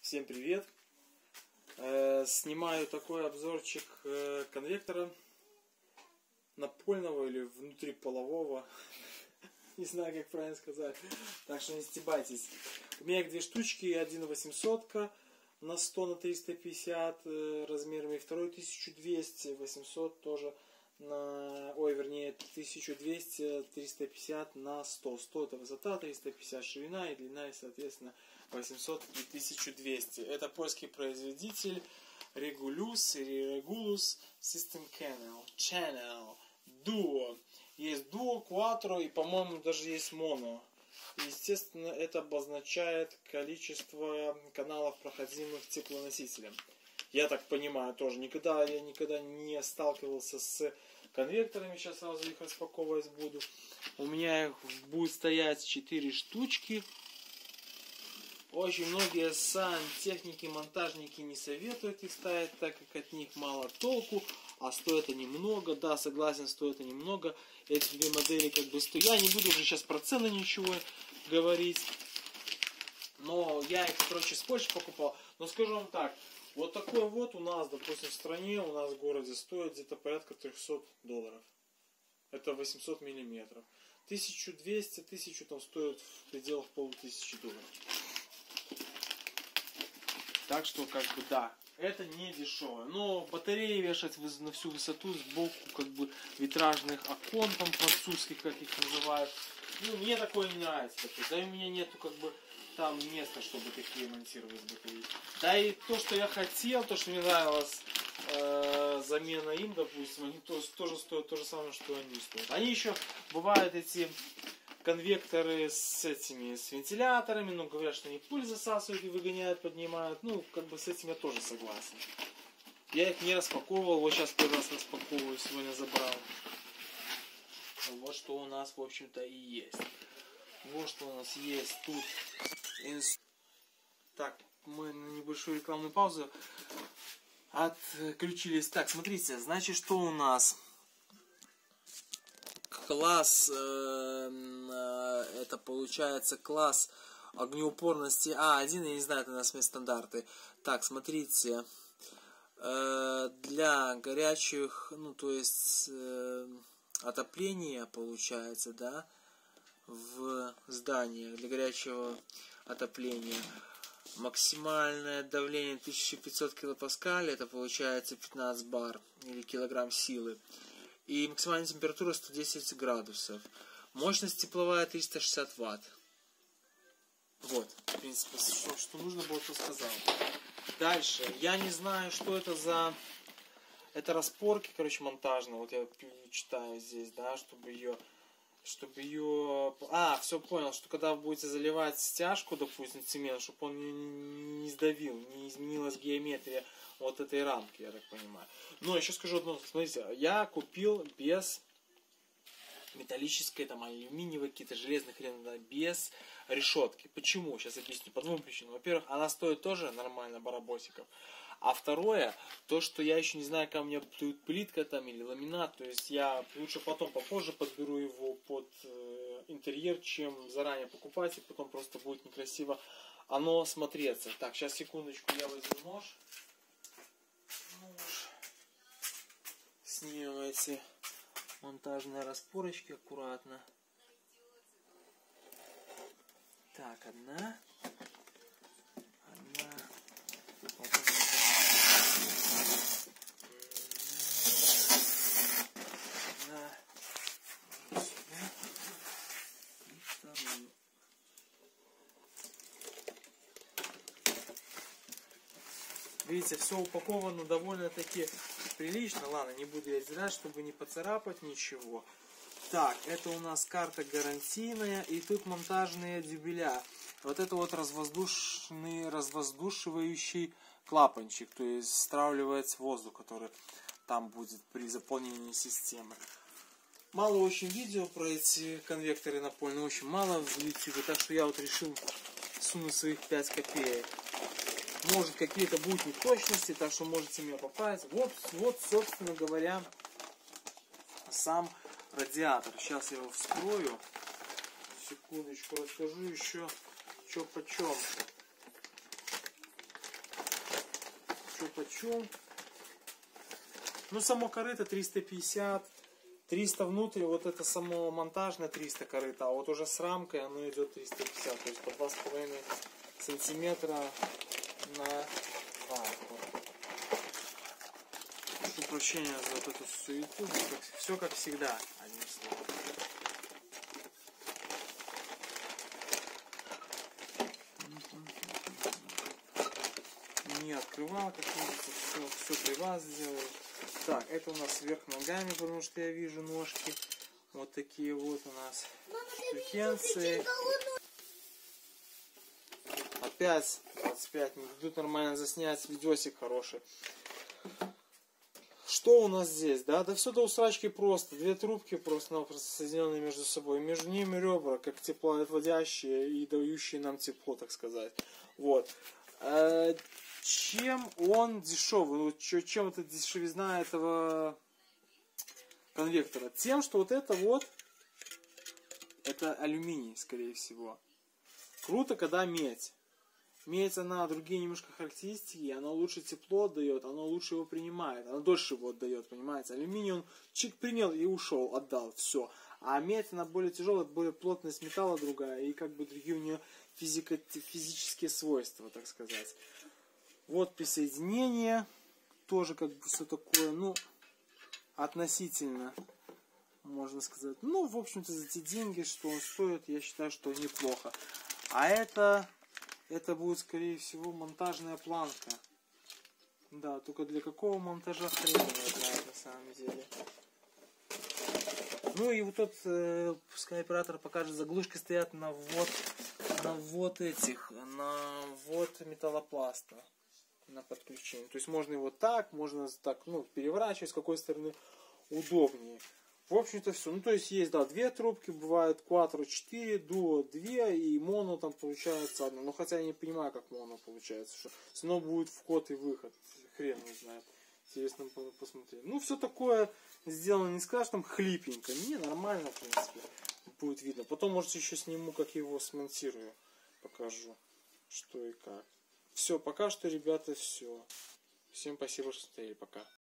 Всем привет! Снимаю такой обзорчик конвектора напольного или внутриполового. Не знаю, как правильно сказать. Так что не стебайтесь. У меня их две штучки. Один 800 на 100 на 350 размерами. Второй 1200, 800 тоже на... Ой, вернее 1200, 350 на 100. 100 это высота, 350 ширина и длина, и соответственно 800 и 1200. Это польский производитель Regulus или Regulus System Channel Duo. Есть Duo, Quattro и, по-моему, даже есть Mono. Естественно, это обозначает количество каналов, проходимых теплоносителем. Я так понимаю тоже. Я никогда не сталкивался с конвекторами. Сейчас сразу их распаковывать буду. У меня их будет стоять 4 штучки. Очень многие сантехники, монтажники не советуют их ставить, так как от них мало толку, а стоят они много. Да, согласен, стоят они много. Эти две модели как бы стоят. Я не буду уже сейчас про цены ничего говорить. Но я их, короче, с Польши покупал. Но скажу вам так, вот такой вот у нас, допустим, в стране, у нас в городе стоит где-то порядка $300. Это 800 миллиметров. 1200, 1000 там стоит в пределах $1500. Так что, как бы, да, это не дешево. Но батареи вешать на всю высоту сбоку, как бы, витражных окон, там, французских, как их называют. Ну, мне такое не нравится. Да и у меня нету, как бы, там места, чтобы такие монтировать батареи. Да и то, что я хотел, то, что мне нравилось, замена им, допустим, они тоже стоят то же самое, что они стоят. Они еще, бывают эти... конвекторы с вентиляторами, но говорят, что они пыль засасывают и выгоняют, поднимают. Ну, как бы с этим я тоже согласен. Я их не распаковывал, вот сейчас первый раз распаковываю, сегодня забрал. Вот что у нас, в общем-то, и есть. Вот что у нас есть тут. Так, мы на небольшую рекламную паузу отключились. Так, смотрите, значит, что у нас... Класс, это получается класс огнеупорности А1, я не знаю, это у нас стандарты. Так, смотрите, для горячих, ну, то есть, отопления, получается, да, в зданиях, для горячего отопления. Максимальное давление 1500 килопаскалей, это получается 15 бар или килограмм силы. И максимальная температура 110 градусов. Мощность тепловая 360 ватт. Вот, в принципе, что нужно было, то сказал. Дальше. Я не знаю, что это за... Это распорки, короче, монтажные. Вот я читаю здесь, да, чтобы ее... А, все понял, что когда вы будете заливать стяжку, допустим, цемент, чтобы он не сдавил, не изменилась геометрия вот этой рамки, я так понимаю. Но еще скажу одно, смотрите, я купил без металлической, там, алюминиевой, какие-то железные хрен, да, без решетки. Почему? Сейчас объясню. По двум причинам. Во-первых, она стоит тоже нормально барабосиков. А второе, то, что я еще не знаю, как у меня будет плитка там или ламинат, то есть я лучше потом попозже подберу его под интерьер, чем заранее покупать, и потом просто будет некрасиво оно смотреться. Так, сейчас секундочку, я возьму нож. Снимем эти монтажные распорочки аккуратно. Так, одна. Видите, все упаковано довольно-таки прилично. Ладно, не буду я изрять, чтобы не поцарапать ничего. Так, это у нас карта гарантийная. И тут монтажные дюбеля. Вот это вот развоздушивающий клапанчик. То есть стравливается воздух, который там будет при заполнении системы. Мало очень видео про эти конвекторы напольные. Очень мало в YouTube. Так что я вот решил сунуть своих 5 копеек. Может, какие-то будут неточности, так что можете меня поправить. Вот, собственно говоря, сам радиатор. Сейчас я его вскрою. Секундочку, расскажу еще, что почем. заплачу. Ну, само корыто 350. 300 внутрь, вот это само монтажное 300 корыто, а вот уже с рамкой оно идет 350, то есть по 2,5 сантиметра на 2. Вот. Прошу прощения за вот эту суету, все как всегда, одним словом. Не открывал, как видите, все при вас сделаю. Так, это у нас вверх ногами, потому что я вижу ножки. Вот такие вот у нас штукенции. Опять 25 не дадут нормально заснять видосик хороший. Что у нас здесь? Да все до усрачки просто. Две трубки просто-напросто соединенные между собой. Между ними ребра, как теплоотводящие и дающие нам тепло, так сказать. Вот. Чем он дешевый? Ну, чем это дешевизна этого конвектора? Тем, что вот это вот, это алюминий, скорее всего. Круто, когда медь. Медь, она другие немножко характеристики, она лучше тепло отдает, она лучше его принимает, она дольше его отдает, понимаете? Алюминий он чик принял и ушел, отдал, все. А медь, она более тяжелая, более плотность металла другая, и как бы другие у нее физические свойства, так сказать. Вот присоединение, тоже как бы все такое, ну, относительно, можно сказать. Ну, в общем-то, за те деньги, что он стоит, я считаю, что неплохо. А это будет, скорее всего, монтажная планка. Да, только для какого монтажа хрен его знает на самом деле. Ну и вот тот, пускай оператор покажет, заглушки стоят на ввод металлопласта. На подключение. То есть можно его так, можно так, ну, переворачивать, с какой стороны удобнее. В общем-то все. Ну, то есть есть, да, две трубки, бывает кватро 4, дуо 2 и моно там получается одна. Но хотя я не понимаю, как моно получается, что все равно будет вход и выход. Хрен не знает. Интересно посмотреть. Ну, все такое сделано, не скажешь там хлипенько. Не, нормально, в принципе, будет видно. Потом, может, еще сниму, как его смонтирую. Покажу, что и как. Все, пока что, ребята, все. Всем спасибо, что смотрели. Пока.